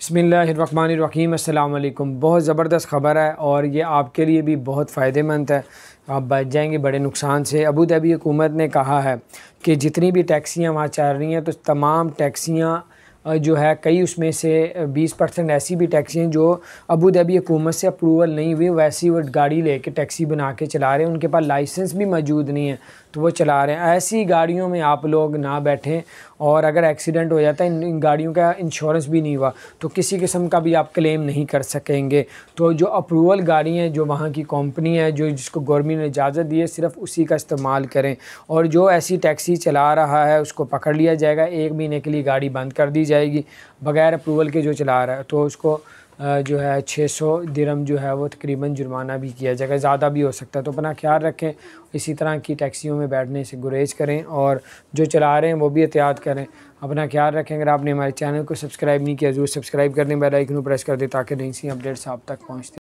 बिस्मिल्लाहिर्रहमानिर्रहीम। अस्सलाम वालेकुम। बहुत ज़बरदस्त ख़बर है और ये आपके लिए भी बहुत फ़ायदेमंद है। आप बच जाएंगे बड़े नुकसान से। अबू धाबी हुकूमत ने कहा है कि जितनी भी टैक्सियाँ वहाँ चल रही हैं तो तमाम टैक्सियाँ जो है कई उसमें से 20% ऐसी भी टैक्सी हैं जो अबू धाबी हुकूमत से अप्रूवल नहीं हुई, वैसी वो गाड़ी लेके टैक्सी बना के चला रहे हैं, उनके पास लाइसेंस भी मौजूद नहीं है तो वो चला रहे हैं। ऐसी गाड़ियों में आप लोग ना बैठें और अगर एक्सीडेंट हो जाता है, इन गाड़ियों का इंश्योरेंस भी नहीं हुआ तो किसी किस्म का भी आप क्लेम नहीं कर सकेंगे। तो जो अप्रूवल गाड़ी हैं, जो वहाँ की कंपनी है, जो जिसको गवर्नमेंट ने इजाज़त दी है, सिर्फ उसी का इस्तेमाल करें। और जो ऐसी टैक्सी चला रहा है उसको पकड़ लिया जाएगा, 1 महीने के लिए गाड़ी बंद कर दी जाएगी बग़ैर अप्रूवल के। जो चला रहा है तो उसको जो है 600 दिरहम जो है वो तकरीबन जुर्माना भी किया जाएगा, ज़्यादा भी हो सकता है। तो अपना ख्याल रखें, इसी तरह की टैक्सियों में बैठने से गुरेज करें और जो चला रहे हैं वो भी एहतियात करें। अपना ख्याल रखें। अगर आपने हमारे चैनल को सब्सक्राइब नहीं किया ज़रूर सब्सक्राइब कर दें, बेल आइकन को प्रेस कर दें ताकि नई सी अपडेट्स आप तक पहुँचती